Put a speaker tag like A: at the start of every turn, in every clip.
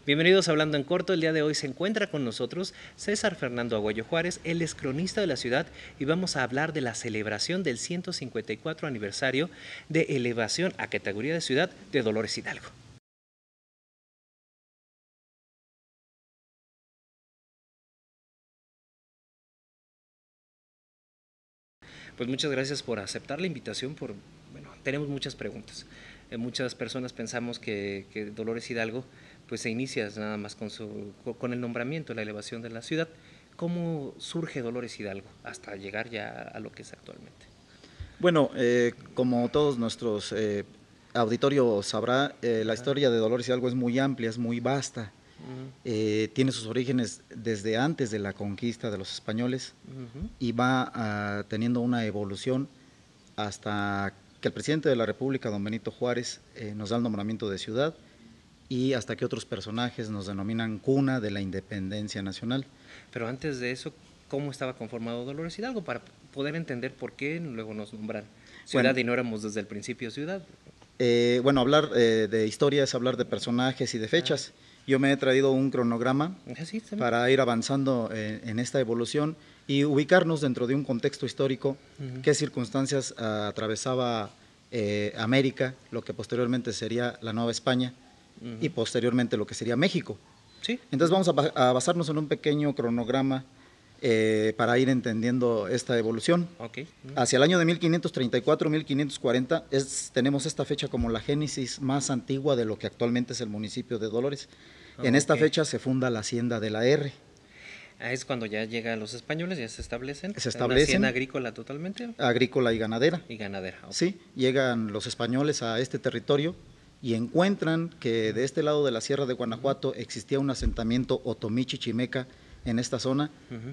A: Bienvenidos a Hablando en Corto. El día de hoy se encuentra con nosotros César Fernando Agüello Juárez. Él es cronista de la ciudad y vamos a hablar de la celebración del 154 aniversario de elevación a categoría de ciudad de Dolores Hidalgo. Pues muchas gracias por aceptar la invitación. Tenemos muchas preguntas. Muchas personas pensamos que Dolores Hidalgo pues se inicia nada más con el nombramiento, la elevación de la ciudad. ¿Cómo surge Dolores Hidalgo hasta llegar ya a lo que es actualmente?
B: Bueno, como todos nuestros auditorios sabrá, la historia de Dolores Hidalgo es muy amplia, es muy vasta. Tiene sus orígenes desde antes de la conquista de los españoles y va teniendo una evolución hasta que el presidente de la República, don Benito Juárez, nos da el nombramiento de ciudad y hasta que otros personajes nos denominan cuna de la independencia nacional.
A: Pero antes de eso, ¿cómo estaba conformado Dolores Hidalgo? Para poder entender por qué luego nos nombran ciudad y no éramos desde el principio ciudad.
B: Bueno, hablar de historia es hablar de personajes y de fechas. Yo me he traído un cronograma para ir avanzando en esta evolución y ubicarnos dentro de un contexto histórico, qué circunstancias atravesaba América, lo que posteriormente sería la Nueva España y posteriormente lo que sería México.
A: Sí.
B: Entonces vamos a basarnos en un pequeño cronograma para ir entendiendo esta evolución.
A: Okay.
B: Hacia el año de 1534-1540 tenemos esta fecha como la génesis más antigua de lo que actualmente es el municipio de Dolores. En esta fecha se funda la hacienda de la R.
A: Es cuando ya llegan los españoles, ya se establecen.
B: Se establecen.
A: ¿Una hacienda agrícola totalmente?
B: Agrícola y ganadera.
A: Y ganadera. Okay.
B: Sí, llegan los españoles a este territorio y encuentran que de este lado de la Sierra de Guanajuato existía un asentamiento otomí chichimeca en esta zona,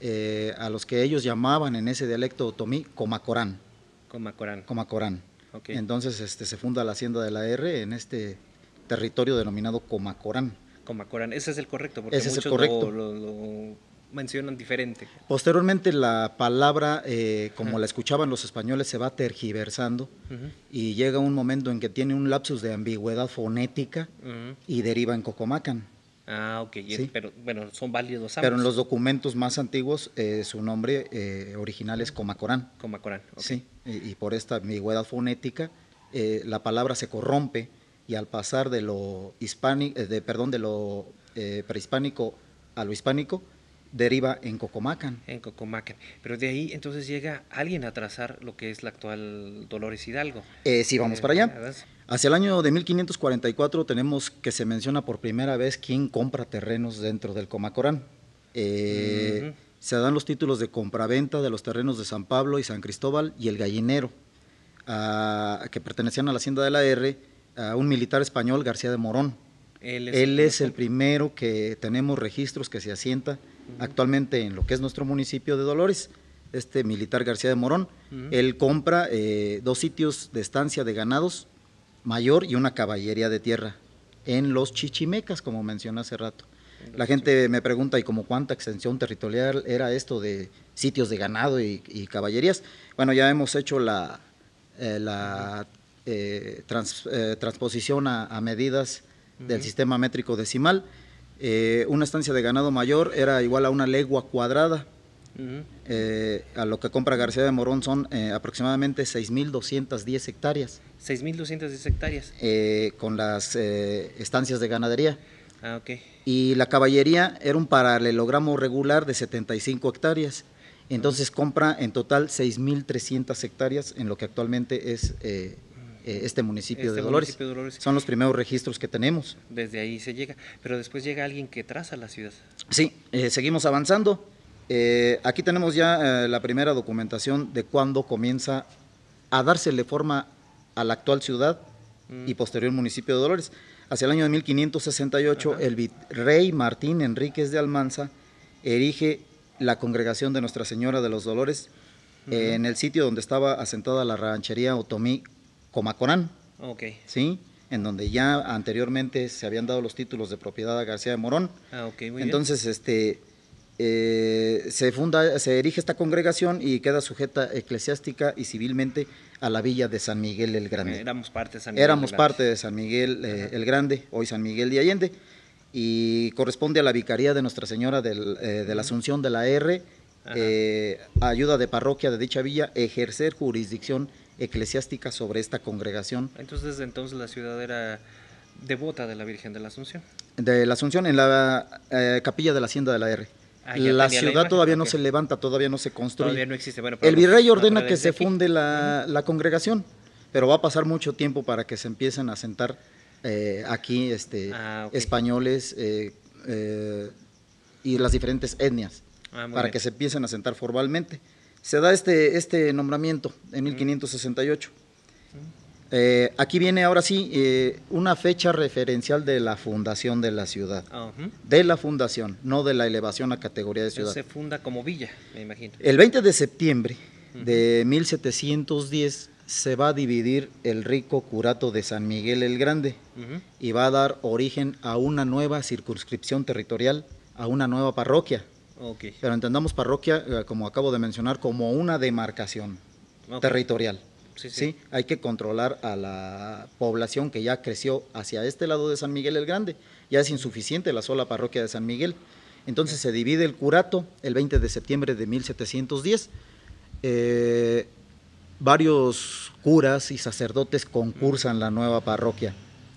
B: a los que ellos llamaban en ese dialecto otomí Comacorán. Comacorán. Okay. Entonces se funda la hacienda de la R en este territorio denominado Comacorán.
A: Comacorán, ese es el correcto, porque
B: ese
A: muchos
B: es el correcto.
A: Lo mencionan diferente.
B: Posteriormente la palabra, como la escuchaban los españoles, se va tergiversando y llega un momento en que tiene un lapsus de ambigüedad fonética y deriva en Cocomacan.
A: Ah, ok, sí. Pero bueno, son válidos ambos.
B: Pero en los documentos más antiguos su nombre original es Comacorán.
A: Comacorán, okay.
B: Sí, y por esta ambigüedad fonética la palabra se corrompe y al pasar de lo prehispánico a lo hispánico deriva en Cocomacan.
A: En Cocomacan. Pero de ahí entonces llega alguien a trazar lo que es la actual Dolores Hidalgo.
B: Sí, vamos para allá. Hacia el año de 1544 tenemos que se menciona por primera vez quién compra terrenos dentro del Comacorán. Se dan los títulos de compraventa de los terrenos de San Pablo y San Cristóbal y el Gallinero, que pertenecían a la hacienda de la R, a un militar español, García de Morón. Él es el primero que tenemos registros que se asienta actualmente en lo que es nuestro municipio de Dolores, este militar García de Morón. Él compra 2 sitios de estancia de ganados mayor y una caballería de tierra en los Chichimecas, como mencioné hace rato. La gente me pregunta, ¿y como cuánta extensión territorial era esto de sitios de ganado y caballerías? Bueno, ya hemos hecho la transposición a medidas del sistema métrico decimal. Una estancia de ganado mayor era igual a una legua cuadrada. A lo que compra García de Morón son aproximadamente 6.210 hectáreas.
A: 6.210 hectáreas.
B: Con las estancias de ganadería.
A: Ah, ok.
B: Y la caballería era un paralelogramo regular de 75 hectáreas. Entonces compra en total 6.300 hectáreas en lo que actualmente es este municipio de Dolores. Son los primeros registros que tenemos.
A: Desde ahí se llega, pero después llega alguien que traza la ciudad.
B: Sí, seguimos avanzando. Aquí tenemos ya la primera documentación de cuándo comienza a dársele forma a la actual ciudad y posterior municipio de Dolores. Hacia el año de 1568, el virrey Martín Enríquez de Almanza erige la congregación de Nuestra Señora de los Dolores en el sitio donde estaba asentada la ranchería otomí Comacorán.
A: Okay.
B: ¿Sí? En donde ya anteriormente se habían dado los títulos de propiedad a García de Morón.
A: Ah, okay, muy
B: Entonces, se erige esta congregación y queda sujeta eclesiástica y civilmente a la villa de San Miguel el Grande.
A: Éramos parte de San Miguel.
B: Éramos parte de San Miguel el Grande, hoy San Miguel de Allende. y corresponde a la Vicaría de Nuestra Señora de la Asunción de la R, ayuda de parroquia de dicha villa, ejercer jurisdicción eclesiástica sobre esta congregación.
A: Entonces, desde entonces la ciudad era devota de la Virgen de la Asunción.
B: De la Asunción, en la capilla de la Hacienda de la R. La ciudad todavía no se levanta, todavía no se construye.
A: Todavía no existe. Bueno,
B: el virrey ordena que se funde la congregación, pero va a pasar mucho tiempo para que se empiecen a sentar aquí españoles y las diferentes etnias, para que se empiecen a sentar formalmente. Se da este nombramiento en 1568. Aquí viene ahora sí una fecha referencial de la fundación de la ciudad, de la fundación, no de la elevación a categoría de ciudad.
A: Se funda como villa, me imagino.
B: El 20 de septiembre de 1710 se va a dividir el rico curato de San Miguel el Grande y va a dar origen a una nueva circunscripción territorial, a una nueva parroquia. Pero entendamos parroquia, como acabo de mencionar, como una demarcación territorial. Sí, hay que controlar a la población que ya creció hacia este lado de San Miguel el Grande. Ya es insuficiente la sola parroquia de San Miguel. Entonces se divide el curato el 20 de septiembre de 1710. Varios curas y sacerdotes concursan la nueva parroquia.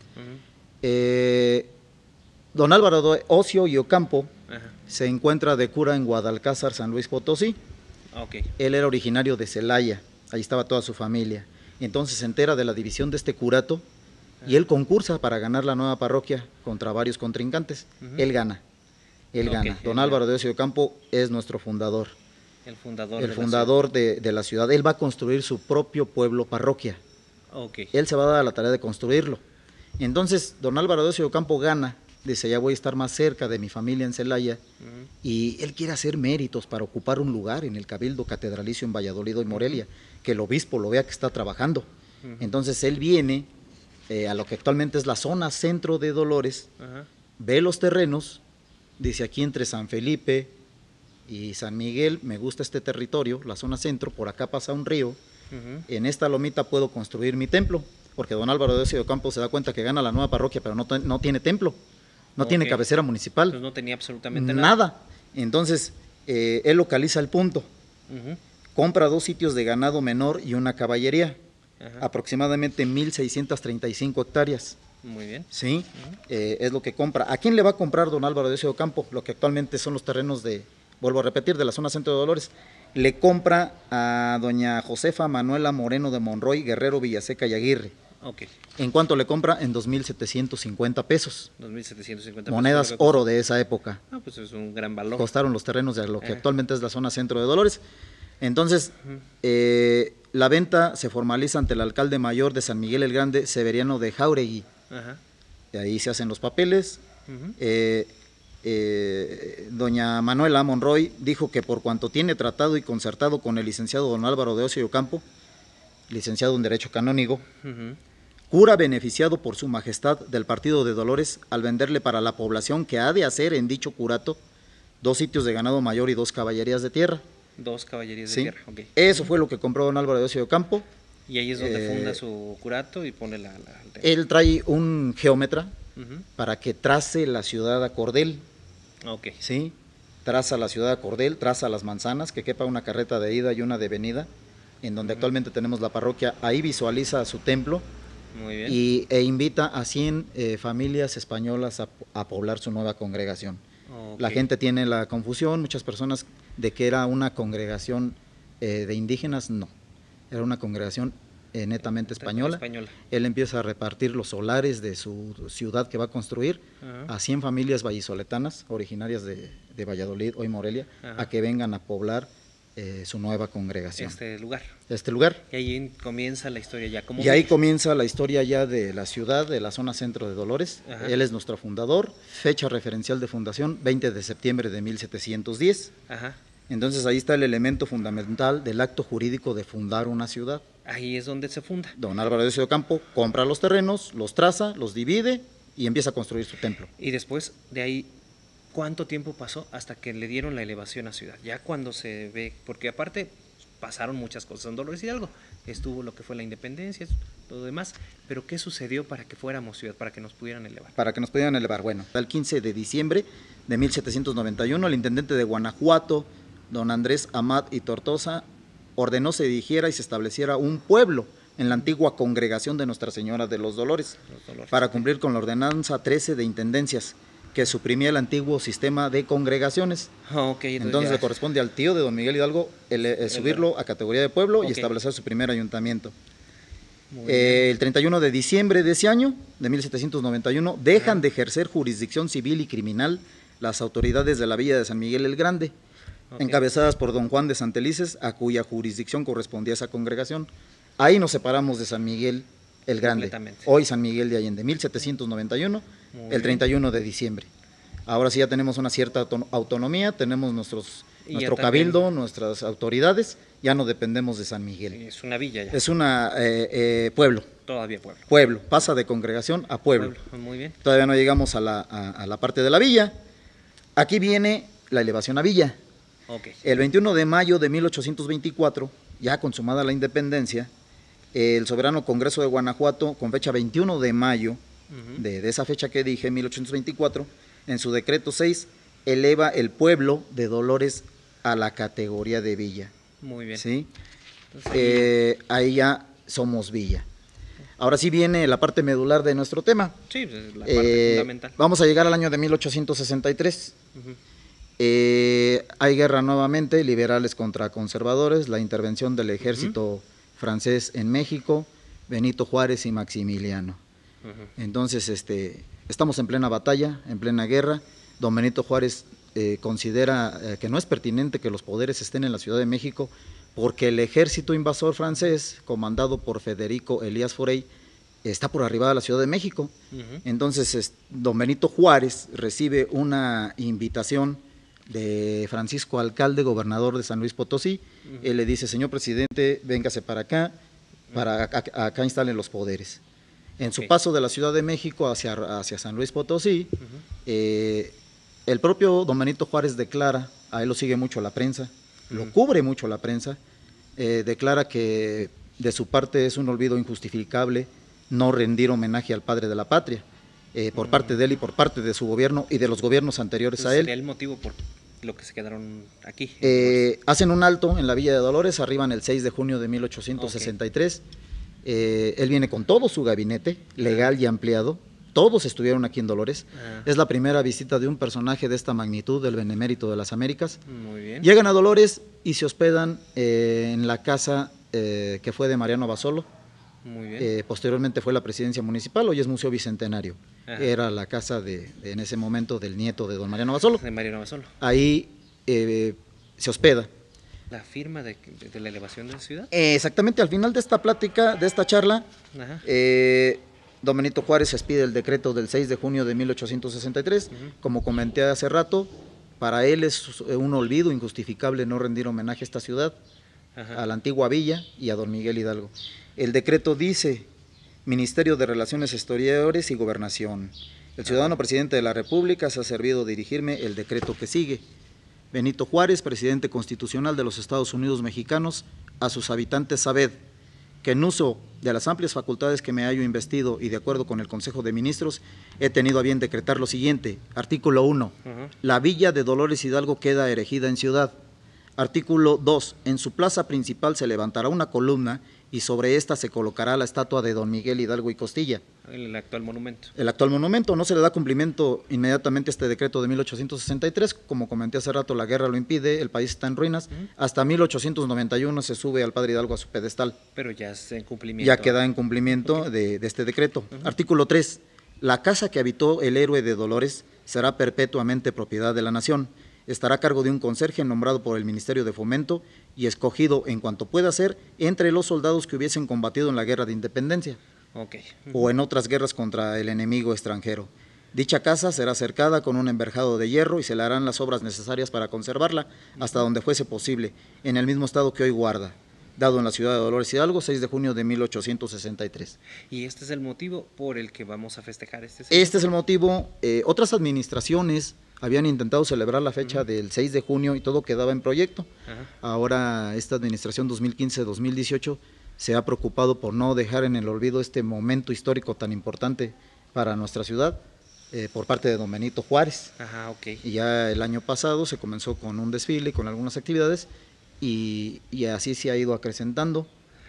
B: Don Álvaro de Ocio y Ocampo se encuentra de cura en Guadalcázar, San Luis Potosí. Él era originario de Celaya. Ahí estaba toda su familia. Entonces se entera de la división de este curato y él concursa para ganar la nueva parroquia contra varios contrincantes. Él gana. Don Álvaro de Ocio Ocampo es nuestro fundador. El fundador de la ciudad. Él va a construir su propio pueblo parroquia. Él se va a dar a la tarea de construirlo. Entonces, don Álvaro de Ocio Ocampo gana. Dice, ya voy a estar más cerca de mi familia en Celaya, y él quiere hacer méritos para ocupar un lugar en el Cabildo Catedralicio en Valladolid y Morelia, que el obispo lo vea que está trabajando. Entonces él viene a lo que actualmente es la zona centro de Dolores, ve los terrenos, dice, aquí entre San Felipe y San Miguel me gusta este territorio, la zona centro, por acá pasa un río, en esta lomita puedo construir mi templo, porque don Álvaro de Ocio Ocampo se da cuenta que gana la nueva parroquia, pero no tiene templo. No tiene cabecera municipal.
A: Pues no tenía absolutamente
B: nada. Entonces, él localiza el punto. Compra 2 sitios de ganado menor y una caballería. Aproximadamente 1,635 hectáreas.
A: Muy bien.
B: Sí, es lo que compra. ¿A quién le va a comprar don Álvaro de Ocio Ocampo? Lo que actualmente son los terrenos vuelvo a repetir, de la zona centro de Dolores. Le compra a doña Josefa Manuela Moreno de Monroy, Guerrero, Villaseca y Aguirre. ¿En cuánto le compra? En 2,750 pesos.
A: 2,750
B: monedas oro de esa época.
A: Pues es un gran valor.
B: Costaron los terrenos de lo que actualmente es la zona centro de Dolores. Entonces, la venta se formaliza ante el alcalde mayor de San Miguel el Grande, Severiano de Jauregui. De ahí se hacen los papeles. Doña Manuela Monroy dijo que por cuanto tiene tratado y concertado con el licenciado don Álvaro de Ocio Ocampo, licenciado en Derecho Canónigo, cura beneficiado por su majestad del partido de Dolores al venderle para la población que ha de hacer en dicho curato 2 sitios de ganado mayor y 2 caballerías de tierra.
A: 2 caballerías de tierra,
B: Eso fue lo que compró don Álvaro de Ocio Ocampo.
A: Y ahí es donde funda su curato y pone
B: él trae un geómetra para que trace la ciudad a cordel. ¿Sí? Traza la ciudad a cordel, traza las manzanas, que quepa una carreta de ida y una de venida, en donde actualmente tenemos la parroquia. Ahí visualiza su templo. Muy bien. E invita a 100 familias españolas a poblar su nueva congregación. La gente tiene la confusión, muchas personas, de que era una congregación de indígenas. No, era una congregación netamente española. Él empieza a repartir los solares de su ciudad que va a construir a 100 familias vallisoletanas, originarias de Valladolid, hoy Morelia, a que vengan a poblar su nueva congregación. Este lugar.
A: Y ahí comienza la historia ya.
B: Ahí comienza la historia ya de la ciudad, de la zona centro de Dolores. Él es nuestro fundador. Fecha referencial de fundación, 20 de septiembre de 1710. Entonces ahí está el elemento fundamental del acto jurídico de fundar una ciudad.
A: Ahí es donde se funda.
B: Don Álvaro de Ocio Ocampo compra los terrenos, los traza, los divide y empieza a construir su templo.
A: Y después de ahí, ¿cuánto tiempo pasó hasta que le dieron la elevación a ciudad? Ya cuando se ve, porque aparte pasaron muchas cosas en Dolores Hidalgo, estuvo lo que fue la independencia, todo demás, pero ¿qué sucedió para que fuéramos ciudad, para que nos pudieran elevar?
B: Para que nos pudieran elevar, bueno, el 15 de diciembre de 1791, el intendente de Guanajuato, don Andrés Amat y Tortosa, ordenó se erigiera y se estableciera un pueblo en la antigua congregación de Nuestra Señora de los Dolores, para cumplir con la ordenanza 13 de intendencias, que suprimía el antiguo sistema de congregaciones. Entonces le corresponde al tío de don Miguel Hidalgo subirlo a categoría de pueblo y establecer su primer ayuntamiento. El 31 de diciembre de ese año, de 1791, dejan de ejercer jurisdicción civil y criminal las autoridades de la Villa de San Miguel el Grande, encabezadas por don Juan de Santelices, a cuya jurisdicción correspondía esa congregación. Ahí nos separamos de San Miguel el Grande, hoy San Miguel de Allende, 1791, el 31 de diciembre. Ahora sí ya tenemos una cierta autonomía, tenemos nuestro cabildo, nuestras autoridades, ya no dependemos de San Miguel.
A: Es una villa ya.
B: Es una pueblo.
A: Todavía pueblo.
B: Pueblo, pasa de congregación a pueblo.
A: Muy bien.
B: Todavía no llegamos a la parte de la villa. Aquí viene la elevación a villa. El 21 de mayo de 1824, ya consumada la independencia, el soberano Congreso de Guanajuato, con fecha 21 de mayo, de esa fecha que dije, 1824, en su decreto 6, eleva el pueblo de Dolores a la categoría de villa.
A: Muy bien.
B: ¿Sí? Ahí ya somos villa. Ahora sí viene la parte medular de nuestro tema.
A: Sí, pues la parte fundamental.
B: Vamos a llegar al año de 1863. Hay guerra nuevamente, liberales contra conservadores, la intervención del ejército francés en México, Benito Juárez y Maximiliano. Entonces, estamos en plena batalla, en plena guerra. Don Benito Juárez considera que no es pertinente que los poderes estén en la Ciudad de México porque el ejército invasor francés, comandado por Federico Elías Forey, está por arribar a la Ciudad de México. Entonces, don Benito Juárez recibe una invitación de Francisco Alcalde, gobernador de San Luis Potosí. Él le dice: señor presidente, véngase para acá, acá instalen los poderes. En su paso de la Ciudad de México hacia San Luis Potosí, el propio don Benito Juárez declara, a él lo sigue mucho la prensa, lo cubre mucho la prensa, declara que de su parte es un olvido injustificable no rendir homenaje al padre de la patria, por parte de él y por parte de su gobierno y de los gobiernos anteriores a él.
A: ¿Sería el motivo por lo que se quedaron aquí?
B: Hacen un alto en la Villa de Dolores, arriban el 6 de junio de 1863. Él viene con todo su gabinete, legal y ampliado. Todos estuvieron aquí en Dolores. Es la primera visita de un personaje de esta magnitud, del Benemérito de las Américas.
A: Muy bien.
B: Llegan a Dolores y se hospedan en la casa que fue de Mariano Basolo.
A: Muy bien.
B: Posteriormente fue la presidencia municipal, hoy es Museo Bicentenario. Era la casa en ese momento del nieto de don Mariano Basolo.
A: De Mariano Basolo.
B: Ahí se hospeda.
A: ¿La firma de la elevación de la ciudad?
B: Exactamente, al final de esta plática, de esta charla, don Benito Juárez expide el decreto del 6 de junio de 1863. Como comenté hace rato, para él es un olvido injustificable no rendir homenaje a esta ciudad, a la antigua villa y a don Miguel Hidalgo. El decreto dice: Ministerio de Relaciones Exteriores y Gobernación. El ciudadano presidente de la República se ha servido de dirigirme el decreto que sigue. Benito Juárez, presidente constitucional de los Estados Unidos mexicanos, a sus habitantes sabed que en uso de las amplias facultades que me hallo investido y de acuerdo con el Consejo de Ministros, he tenido a bien decretar lo siguiente. Artículo 1. La villa de Dolores Hidalgo queda erigida en ciudad. Artículo 2. En su plaza principal se levantará una columna y sobre esta se colocará la estatua de don Miguel Hidalgo y Costilla.
A: El actual monumento.
B: El actual monumento. No se le da cumplimiento inmediatamente a este decreto de 1863, como comenté hace rato, la guerra lo impide, el país está en ruinas. Hasta 1891 se sube al padre Hidalgo a su pedestal.
A: Pero ya está en cumplimiento.
B: Ya queda en cumplimiento de este decreto. Artículo 3. La casa que habitó el héroe de Dolores será perpetuamente propiedad de la nación. Estará a cargo de un conserje nombrado por el Ministerio de Fomento y escogido en cuanto pueda ser entre los soldados que hubiesen combatido en la Guerra de Independencia o en otras guerras contra el enemigo extranjero. Dicha casa será cercada con un enverjado de hierro y se le harán las obras necesarias para conservarla hasta donde fuese posible, en el mismo estado que hoy guarda. Dado en la ciudad de Dolores Hidalgo, 6 de junio de 1863.
A: ¿Y este es el motivo por el que vamos a festejar este?
B: Este es el motivo. Otras administraciones habían intentado celebrar la fecha del 6 de junio y todo quedaba en proyecto. Ahora esta administración 2015-2018 se ha preocupado por no dejar en el olvido este momento histórico tan importante para nuestra ciudad, por parte de don Benito Juárez.
A: Ajá, ok.
B: Y ya el año pasado se comenzó con un desfile, con algunas actividades, y así se ha ido acrecentando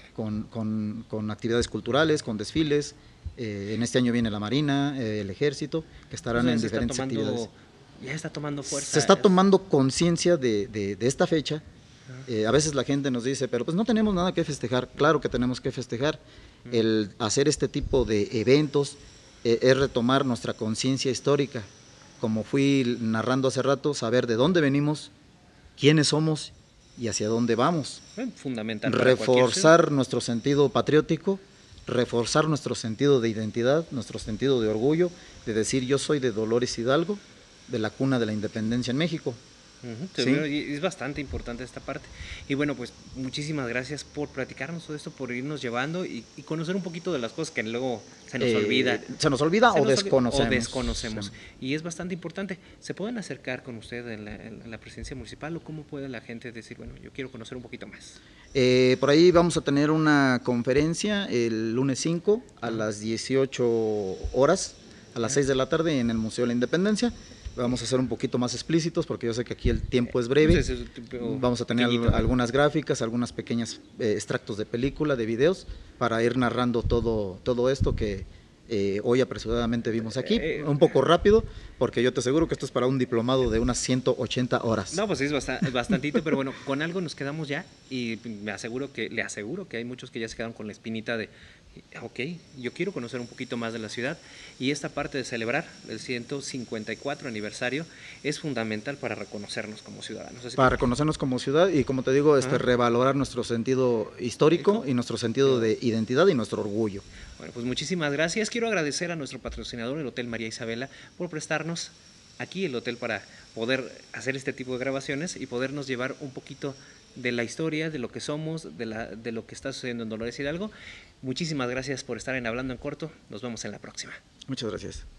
B: con actividades culturales, con desfiles. En este año viene la Marina, el Ejército, que estarán en diferentes actividades.
A: Ya está tomando fuerza.
B: Se está tomando conciencia de esta fecha. A veces la gente nos dice, pero pues no tenemos nada que festejar. Claro que tenemos que festejar. El hacer este tipo de eventos es retomar nuestra conciencia histórica. Como fui narrando hace rato, saber de dónde venimos, quiénes somos y hacia dónde vamos.
A: Fundamental.
B: Reforzar nuestro sentido patriótico, reforzar nuestro sentido de identidad, nuestro sentido de orgullo, de decir yo soy de Dolores Hidalgo, de la cuna de la independencia en México.
A: ¿Sí? Es bastante importante esta parte. Y bueno, pues muchísimas gracias por platicarnos todo esto, por irnos llevando y conocer un poquito de las cosas que luego se nos olvida.
B: ¿Se nos olvida o desconocemos?
A: Y es bastante importante. ¿Se pueden acercar con usted en la presidencia municipal o cómo puede la gente decir, bueno, yo quiero conocer un poquito más?
B: Por ahí vamos a tener una conferencia el lunes 5 a las 18 horas, a las 6 de la tarde en el Museo de la Independencia. Vamos a ser un poquito más explícitos porque yo sé que aquí el tiempo es breve. Vamos a tener algunas gráficas, algunas pequeñas extractos de película, de videos, para ir narrando todo esto que hoy apresuradamente vimos aquí. Un poco rápido, porque yo te aseguro que esto es para un diplomado de unas 180 horas.
A: No, pues es bastantito, pero bueno, con algo nos quedamos ya y le aseguro que hay muchos que ya se quedaron con la espinita de ok, yo quiero conocer un poquito más de la ciudad y esta parte de celebrar el 154 aniversario es fundamental para reconocernos como ciudadanos.
B: Para reconocernos como ciudad y, como te digo, revalorar nuestro sentido histórico y nuestro sentido de identidad y nuestro orgullo.
A: Bueno, pues muchísimas gracias. Quiero agradecer a nuestro patrocinador, el Hotel María Isabela, por prestarnos aquí el hotel para poder hacer este tipo de grabaciones y podernos llevar un poquito de la historia, de lo que somos, de lo que está sucediendo en Dolores Hidalgo. Muchísimas gracias por estar en Hablando en Corto. Nos vemos en la próxima.
B: Muchas gracias.